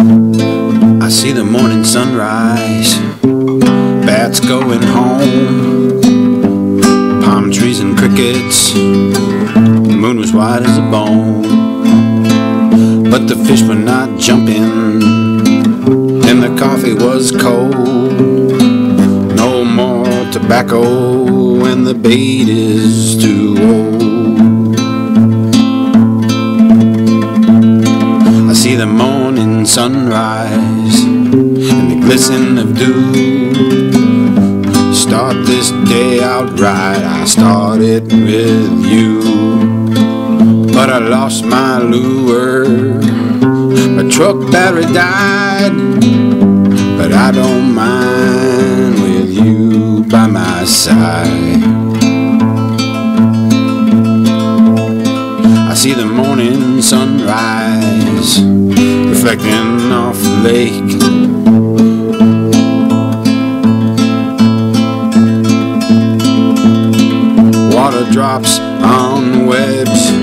I see the morning sunrise, bats going home, palm trees and crickets, the moon was white as a bone. But the fish were not jumping, and the coffee was cold. No more tobacco, and the bait is too old. I see the morning sunrise and the glisten of dew. Start this day out right, I started with you. But I lost my lure, my truck battery died. But I don't mind with you by my side. I see the morning sunrise reflecting off the lake. Water drops on webs